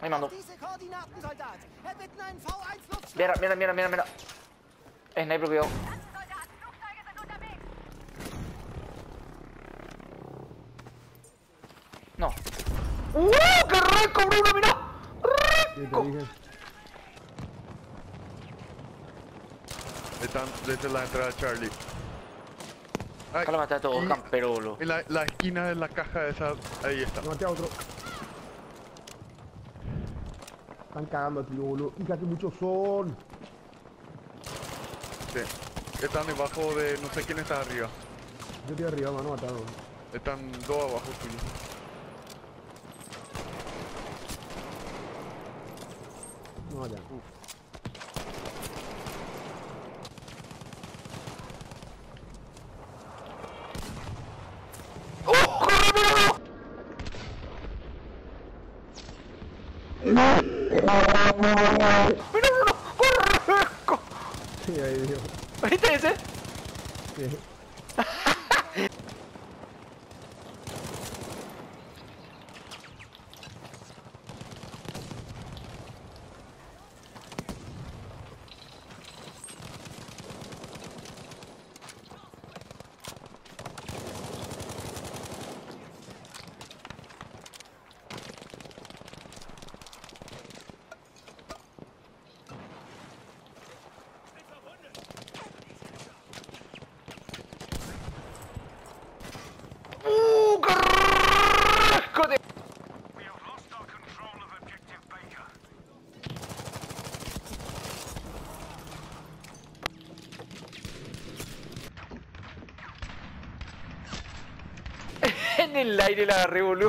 Ahí mando. Diese Koordinaten, Soldat. Erbitten einen V1 Luftschlag. Mira. Sniper, cuidado. No. ¡Qué rico, Bruno! ¡Mira! ¡Rico! Están desde la entrada de Charlie. Ay, Acá lo maté a todos, campero, boludo. en la esquina de la caja esa, ahí está. No, maté a otro. Están cagando aquí, boludo. Hija, que muchos son. Sí. Están debajo de, no sé quién está arriba. Yo estoy arriba, mano, matado. Están dos abajo tuyo. No, ya. ¡Mira, Bruno! ¡Corre! Sí, ahí, Dios. ¿Viste ese? Sí. En el aire la agarré, boludo.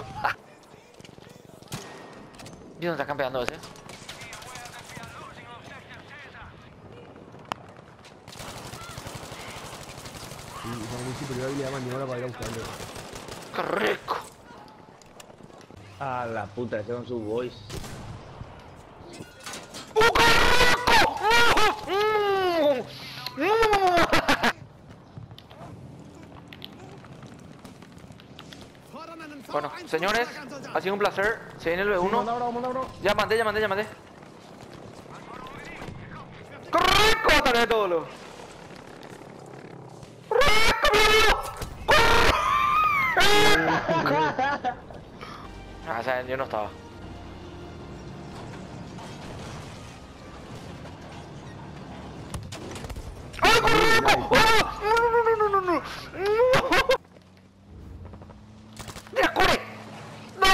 ¿Y dónde está campeando ese? Sí, con muy superior habilidad de maniobra para ir a buscarlo. ¡Qué rico! A la puta, ese con su voice. Bueno, señores, ha sido un placer. Se viene el B1. Manda, bro. Ya mandé. ¡Corre! ¡Corre todo, boludo! Ah, o sea, yo no estaba. ¡Ay, no! ¡Mira, corre! ¡No!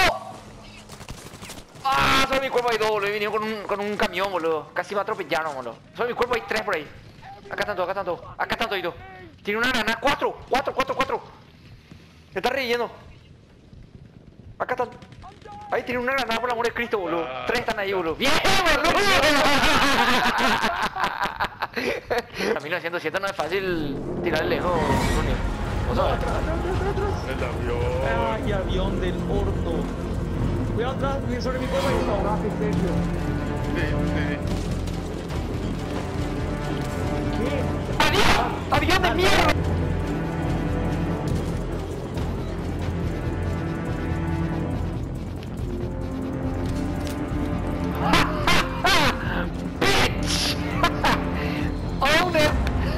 ¡Ah! Sobre mi cuerpo hay dos, boludo. He venido con un camión, boludo. Casi me atropellaron, boludo. Sobre mi cuerpo hay tres por ahí. Acá están todos. Acá están toditos. Tiene una granada. ¡Cuatro! Se está riendo. Acá están. Ahí tiene una granada, por el amor de Cristo, boludo. Tres están ahí, boludo. ¡Bien, boludo! A 1907 no es fácil tirar lejos, Junior. ¿Vos sabes? El avión. Ay, avión del orto. Cuidado atrás, sobre mi cuerpo. Sí. ¡Avión de mierda! ¡Bitch! ¡Own it!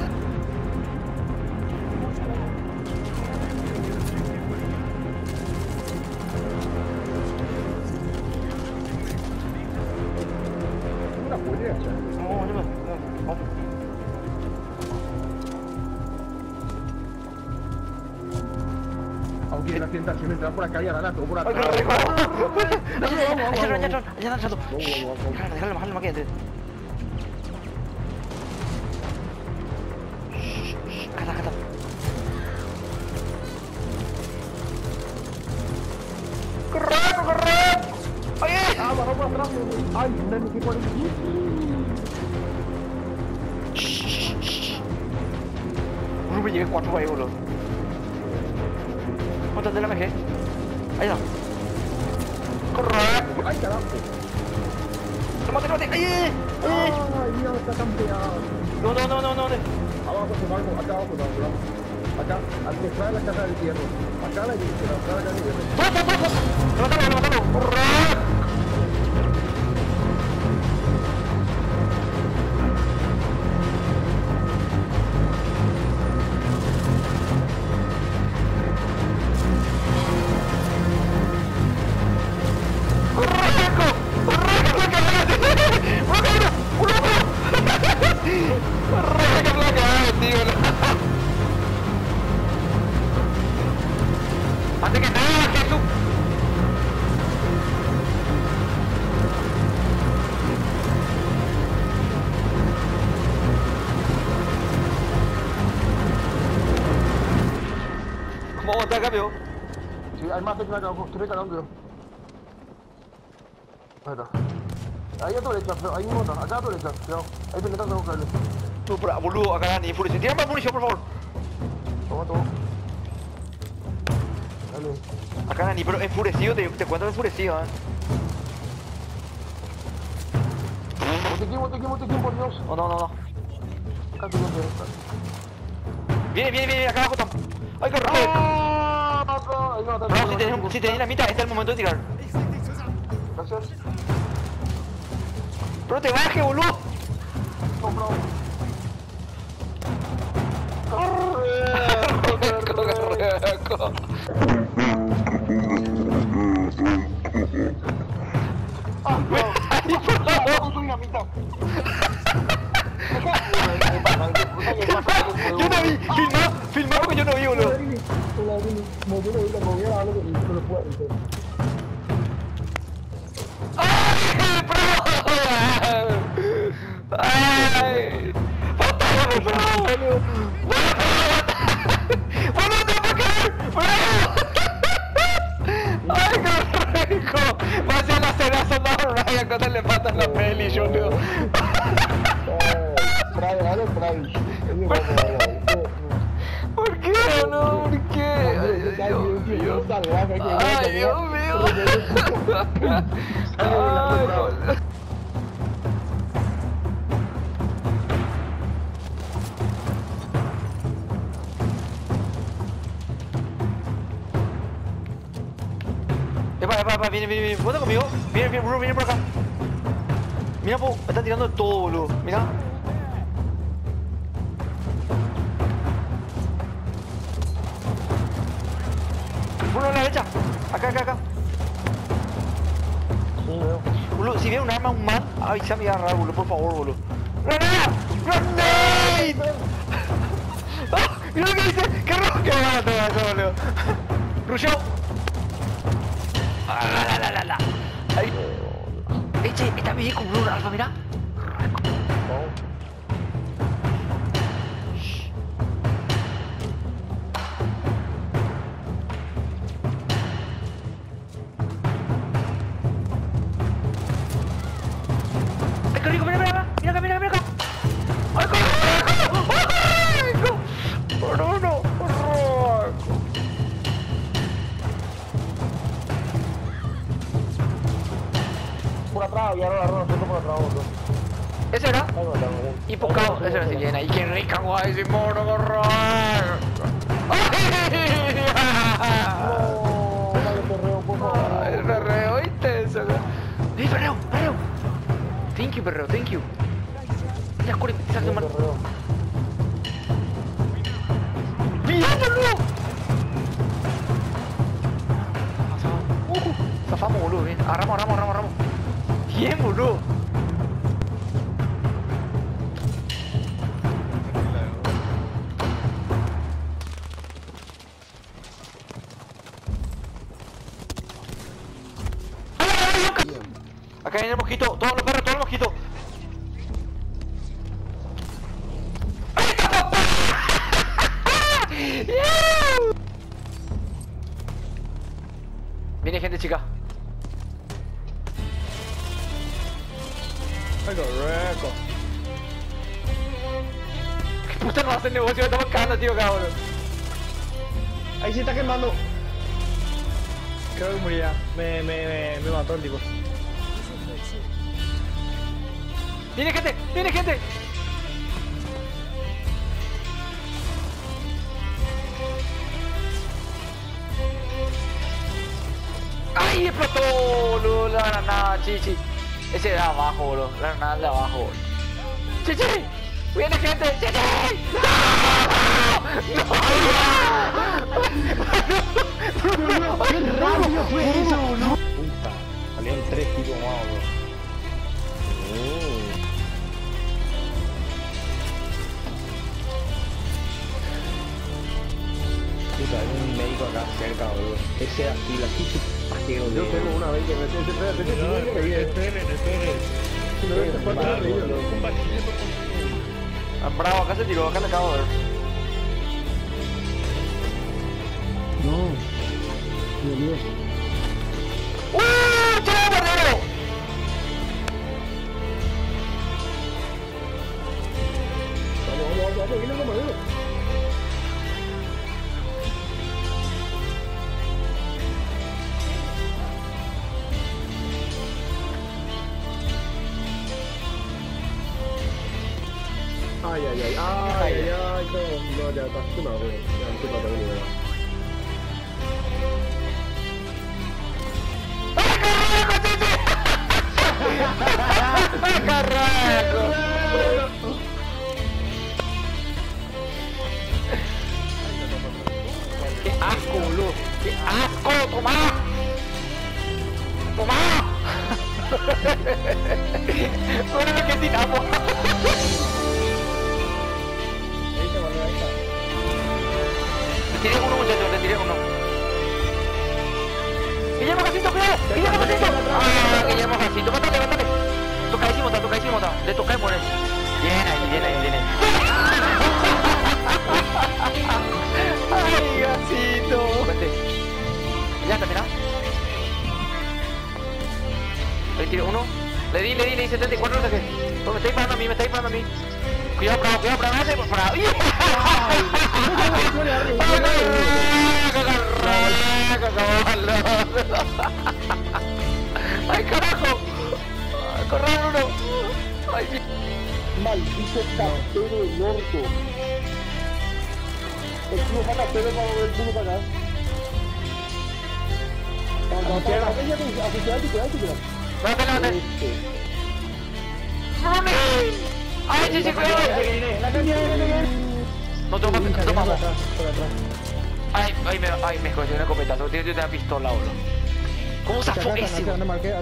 Una polla, aunque la tentación entra por acá y ahora la todo por atrás. Allá están saltando. Déjalo más que entre. Acá está. ¡Corre! ¡Oye! Ah, bajó por atrás. Ay, un equipo por aquí. Me llevé 4 por ahí, boludo. ¿Cuántas de la MG? Ahí está. ¡Corre! Ay, carajo. ¡Mate! ¡Ay! Ay, Dios, está campeado. No. Abajo, acá abajo, acá, al que trae la caja del hierro. Acá la caja del hierro. ¡Mátalo! ¡Corre! cambió. Sí, hay más técnica acá, estoy recargando yo. Ahí está. Ahí a tu derecha, pero ahí mismo está. Acá a tu derecha, cuidado. Ahí te metas a buscarle. No, pero boludo, acá ni enfurecido. Tira más munición, por favor. Toma. Dale. Acá ni, pero enfurecido, te cuento enfurecido, Botequín, por Dios. No. Acá te voy a Viene, acá abajo estamos. ¡Ay, qué raro! Ahí no, Bro, si tenés dinamita, este es el momento de tirar. Ich leg dich zusammen. Gracias. Pero te baje, boludo. No, bro. Ah, bro. Con tu dinamita. Yo no vi, filmá porque yo no vi, boludo. ¡Ay! ¡Matame, boludo! ¡Boludo, te va a caer! ¡Ay, qué rico! Va a ser la cenaza más raya cuando le matan la peli, boludo. ¿Por qué, boludo? ¿Por qué? Ay, Dios mío. Ay, Dios mío. Ay, boludo. Epa, viene, ¿cuánto conmigo? Viene, bro, viene por acá. Mira, po, me está tirando de todo, boludo. Mira. Uno a la derecha. Acá. Boludo, si viene un arma, un man, avísame y agarrar, boludo, por favor, boludo. ¡Grenade! ¡Ah! Mira lo que dice. ¡Qué rojo que me va a tomar eso, boludo! ¡Rusheo! ¡La! Ahí. Che, está bien con Blue Alfa, mira. ¡Ay, qué rico! Mira acá. ¡Ay, qué rico! ¡No! Por atrás, ya no la rueda, por atrás, boludo. ¿Ese era? Ahí va, Y pocado, ese era si llena. ¡Y qué rica, guay, ese mono, gorro! ¡Ay, perreo, ¿viste eso? ¡Ey, perreo! Thank you. Mira, corre, te saco mal. ¡Mira, boludo! Zafamos, boludo, bien. Agarramos. Bien, boludo. Acá viene el mosquito, todos los mosquitos. Viene gente, chica. Ay, qué rico. ¿Qué puta no hace el negocio? Me estamos cagando, tío, cabrón. Ahí se está quemando. Creo que murió ya. Me mató el tipo. ¡Viene gente! ¡Ay, explotó, boludo! La granada, chichi. Ese de abajo, boludo. La granada de abajo, boludo. ¡Chichi! ¡Viene gente! ¡Chichi! ¡No! ¡Qué rápido fue eso, boludo! Puta. Salieron 3 tipos más, bro. Puta, hay un médico acá cerca, boludo. Ese así, la ficha pajero de... Yo tengo una vez que me Bravo, acá se tiró, acá le acabo de ver. No. Dios mío. ¡Chao, Bordero! Vamos, viene el bombardero. Ay, no, ya está, tú no, güey. Ya no te pasa uno, ¿verdad? ¡Qué asco, boludo! ¡Qué asco! ¡Tomá! ¡Tomá! Bueno, lo que tiramos. Le tiré uno, muchachos, le tiré uno. ¡Guillermo Jacinto, cuidado! ¡Guillermo Jacinto! ¡Ah, Guillermo Jacinto! ¡Mátale, mátale! Tocadísimo, le toca y muere. Bien ahí. ¡Ay, Jacinto! Vente. Ya, termina. Le tiré uno. Le di 74, no sé qué. Me está disparando a mí, Cuidado, bravo, no sé, por favor. ¡Ay, carajo! ¡Corran uno! ¡Ay, Maldito tapero del orto. El culo para tapero para mover el culo para acá. Cuidado. ¡Levántate! ¡Ay, sí, cuidado! No tengo más, tomamos. Ay, me escogí una escopeta, tiene una pistola, boludo. ¿Cómo se fue ese? ¿Hacia dónde marqué?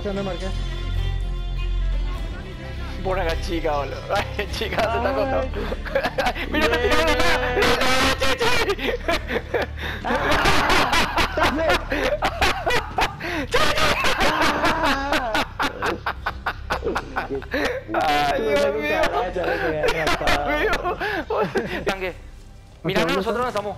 Buena chica, boludo. Ay, chica, se está acostando. ¡Mira, me tiró una! ¡Ay, Dios mío! Tanque. Mira, nosotros no estamos.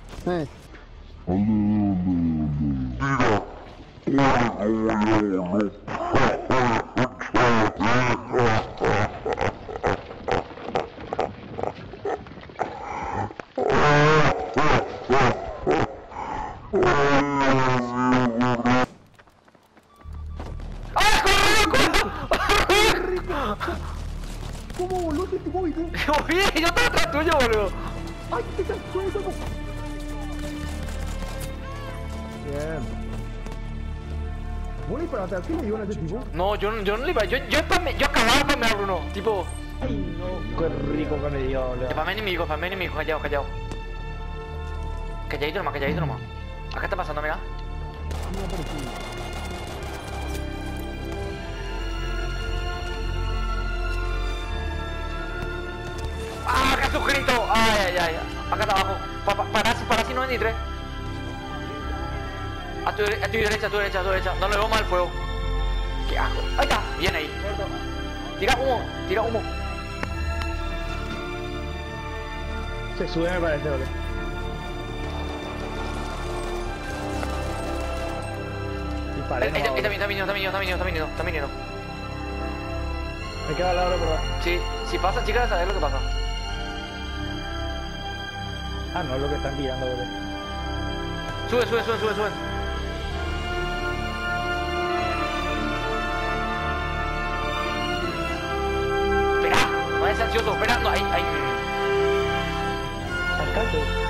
¿Cómo voló ese tipo? Oye, yo estaba atrás tuyo, boludo. ¡Ay, te cansó eso! Bien. ¿Vos le disparaste a quién le iban a ese tipo? No, yo no le iba. Yo acababa de spamear, Bruno. Tipo. Ay, no, qué rico que me dio, boludo. Spamé enemigo, callado. Calladito nomás. Acá está pasando, mira. ¡Ah, Jesucristo! ¡Ay! Acá está abajo. Para 93. A tu derecha. No le veo mal el fuego. ¡Qué asco! ¡Ahí está! Bien ahí. Tira humo. Se sube, me parece, boludo. Disparé, Ahí está viniendo. Me queda al lado, pero... Sí, si pasa, chicas, sabes lo que pasa. Ah, no es lo que están tirando, boludo. Sube. Espera, no es ansioso, espera, no, ahí. Alcalde.